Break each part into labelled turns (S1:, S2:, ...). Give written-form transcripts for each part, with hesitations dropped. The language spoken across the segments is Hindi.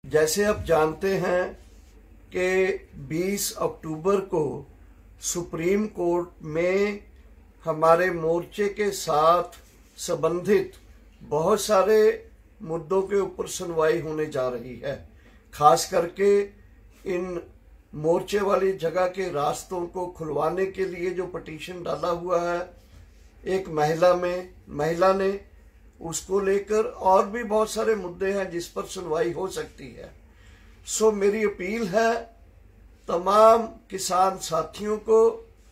S1: जैसे आप जानते हैं कि 20 अक्टूबर को सुप्रीम कोर्ट में हमारे मोर्चे के साथ संबंधित बहुत सारे मुद्दों के ऊपर सुनवाई होने जा रही है। खास करके इन मोर्चे वाली जगह के रास्तों को खुलवाने के लिए जो पिटीशन डाला हुआ है एक महिला ने उसको लेकर और भी बहुत सारे मुद्दे हैं जिस पर सुनवाई हो सकती है। सो मेरी अपील है तमाम किसान साथियों को,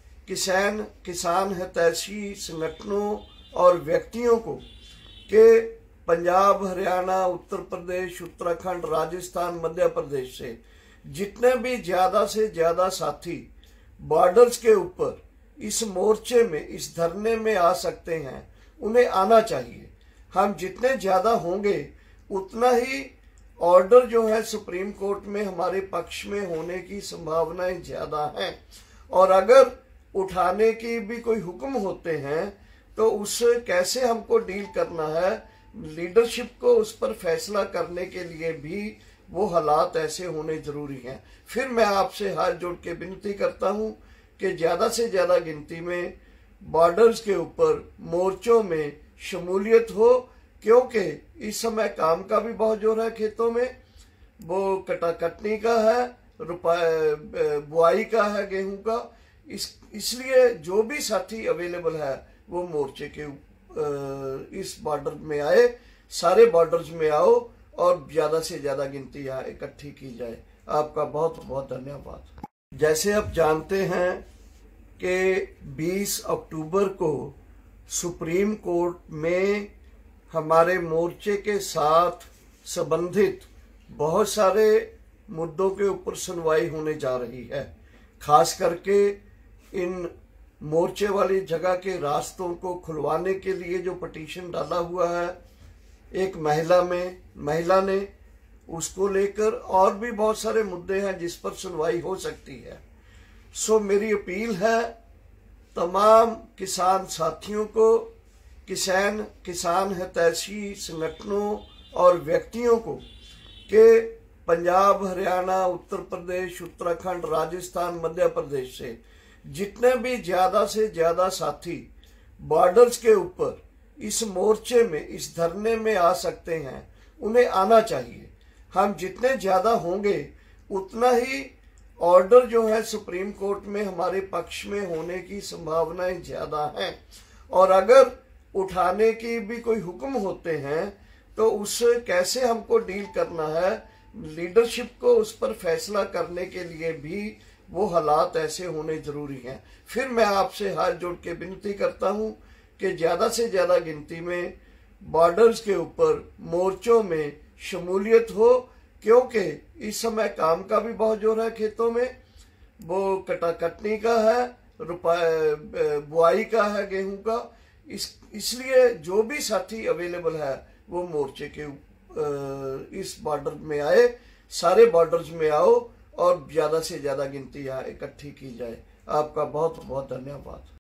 S1: किसान हितैषी संगठनों और व्यक्तियों को कि पंजाब, हरियाणा, उत्तर प्रदेश, उत्तराखंड, राजस्थान, मध्य प्रदेश से जितने भी ज्यादा से ज्यादा साथी बॉर्डर्स के ऊपर इस मोर्चे में, इस धरने में आ सकते हैं, उन्हें आना चाहिए। हम जितने ज्यादा होंगे उतना ही ऑर्डर जो है सुप्रीम कोर्ट में हमारे पक्ष में होने की संभावनाएं ज्यादा हैं। और अगर उठाने की भी कोई हुक्म होते हैं तो उससे कैसे हमको डील करना है, लीडरशिप को उस पर फैसला करने के लिए भी वो हालात ऐसे होने जरूरी हैं। फिर मैं आपसे हाथ जोड़ के विनती करता हूं कि ज्यादा से ज्यादा गिनती में बॉर्डर्स के ऊपर मोर्चों में शमूलियत हो, क्योंकि इस समय काम का भी बहुत जोर है। खेतों में वो कटनी का है, बुआई का है, गेहूं का। इसलिए जो भी साथी अवेलेबल है वो मोर्चे के इस बॉर्डर में आए, सारे बॉर्डर्स में आओ और ज्यादा से ज्यादा गिनती यहाँ इकट्ठी की जाए। आपका बहुत बहुत धन्यवाद। जैसे आप जानते हैं कि 20 अक्टूबर को सुप्रीम कोर्ट में हमारे मोर्चे के साथ संबंधित बहुत सारे मुद्दों के ऊपर सुनवाई होने जा रही है। खास करके इन मोर्चे वाली जगह के रास्तों को खुलवाने के लिए जो पिटीशन डाला हुआ है एक महिला ने उसको लेकर और भी बहुत सारे मुद्दे हैं जिस पर सुनवाई हो सकती है। सो मेरी अपील है तमाम किसान साथियों को, किसान हितैषी संगठनों और व्यक्तियों को कि पंजाब, हरियाणा, उत्तर प्रदेश, उत्तराखंड, राजस्थान, मध्य प्रदेश से जितने भी ज्यादा से ज्यादा साथी बॉर्डर्स के ऊपर इस मोर्चे में, इस धरने में आ सकते हैं, उन्हें आना चाहिए। हम जितने ज्यादा होंगे उतना ही ऑर्डर जो है सुप्रीम कोर्ट में हमारे पक्ष में होने की संभावनाएं ज्यादा हैं। और अगर उठाने की भी कोई हुक्म होते हैं तो उससे कैसे हमको डील करना है, लीडरशिप को उस पर फैसला करने के लिए भी वो हालात ऐसे होने जरूरी हैं। फिर मैं आपसे हाथ जोड़ के विनती करता हूं कि ज्यादा से ज्यादा गिनती में बॉर्डर्स के ऊपर मोर्चों में शमूलियत हो, क्योंकि इस समय काम का भी बहुत जोर है। खेतों में वो कटनी का है, बुआई का है, गेहूं का। इसलिए जो भी साथी अवेलेबल है वो मोर्चे के इस बॉर्डर में आए, सारे बॉर्डर्स में आओ और ज्यादा से ज्यादा गिनती यहाँ इकट्ठी की जाए। आपका बहुत बहुत धन्यवाद।